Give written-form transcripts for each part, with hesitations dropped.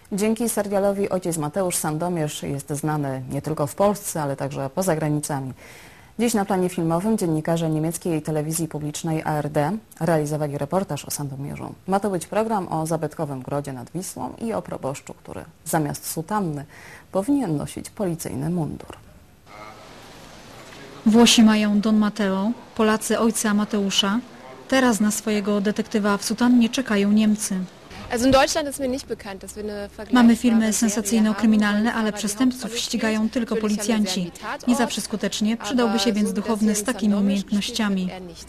Dzięki serialowi Ojciec Mateusz Sandomierz jest znany nie tylko w Polsce, ale także poza granicami. Dziś na planie filmowym dziennikarze niemieckiej telewizji publicznej ARD realizowali reportaż o Sandomierzu. Ma to być program o zabytkowym grodzie nad Wisłą i o proboszczu, który zamiast sutanny powinien nosić policyjny mundur. Włosi mają Don Matteo, Polacy ojca Mateusza. Teraz na swojego detektywa w sutannie czekają Niemcy. Mamy filmy sensacyjno-kryminalne, ale przestępców ścigają tylko policjanci. Nie zawsze skutecznie, przydałby się więc duchowny z takimi umiejętnościami.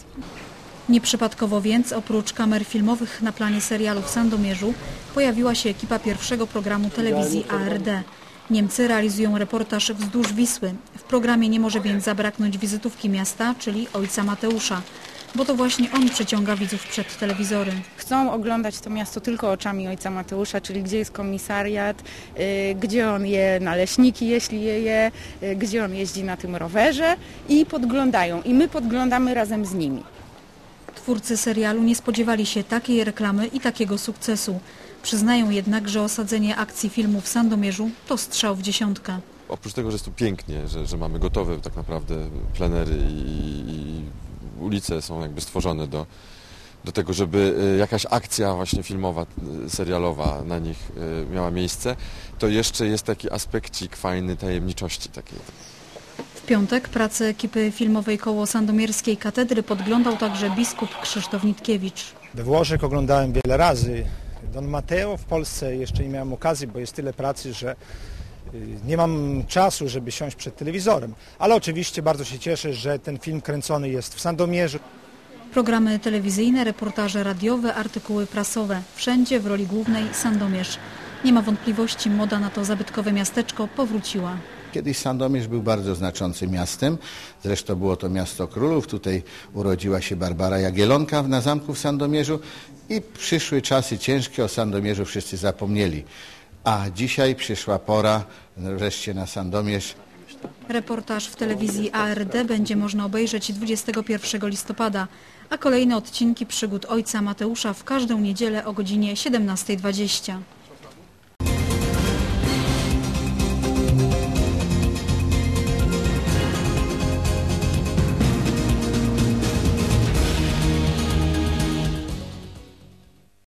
Nieprzypadkowo więc, oprócz kamer filmowych na planie serialu w Sandomierzu, pojawiła się ekipa pierwszego programu telewizji ARD. Niemcy realizują reportaż wzdłuż Wisły. W programie nie może więc zabraknąć wizytówki miasta, czyli ojca Mateusza, bo to właśnie on przyciąga widzów przed telewizory. Chcą oglądać to miasto tylko oczami ojca Mateusza, czyli gdzie jest komisariat, gdzie on je naleśniki, jeśli je, gdzie on jeździ na tym rowerze i podglądają. I my podglądamy razem z nimi. Twórcy serialu nie spodziewali się takiej reklamy i takiego sukcesu. Przyznają jednak, że osadzenie akcji filmu w Sandomierzu to strzał w dziesiątkę. Oprócz tego, że jest tu pięknie, że mamy gotowe tak naprawdę plenery i ulice są jakby stworzone do tego, żeby jakaś akcja właśnie filmowa, serialowa na nich miała miejsce, to jeszcze jest taki aspekcik fajny tajemniczości takiej. W piątek pracę ekipy filmowej koło Sandomierskiej Katedry podglądał także biskup Krzysztof Nitkiewicz. We Włoszech oglądałem wiele razy Don Matteo, w Polsce jeszcze nie miałem okazji, bo jest tyle pracy, że nie mam czasu, żeby siąść przed telewizorem, ale oczywiście bardzo się cieszę, że ten film kręcony jest w Sandomierzu. Programy telewizyjne, reportaże radiowe, artykuły prasowe. Wszędzie w roli głównej Sandomierz. Nie ma wątpliwości, moda na to zabytkowe miasteczko powróciła. Kiedyś Sandomierz był bardzo znaczącym miastem, zresztą było to miasto królów, tutaj urodziła się Barbara Jagiellonka na zamku w Sandomierzu i przyszły czasy ciężkie, o Sandomierzu wszyscy zapomnieli. A dzisiaj przyszła pora wreszcie na Sandomierz. Reportaż w telewizji ARD będzie można obejrzeć 21 listopada, a kolejne odcinki przygód ojca Mateusza w każdą niedzielę o godzinie 17:20.